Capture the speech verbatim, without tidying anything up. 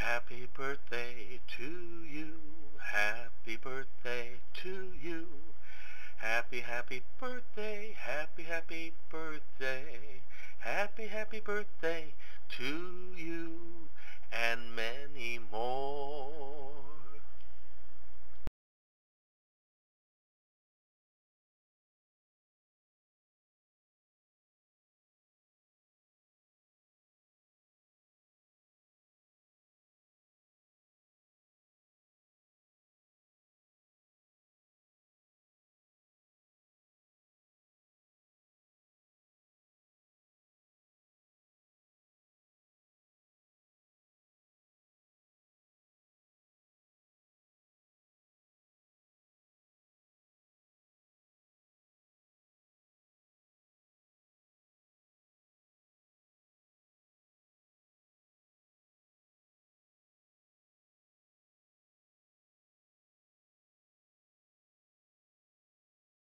Happy birthday to you. Happy birthday to you. Happy, happy birthday. Happy, happy birthday. Happy, happy birthday to you. And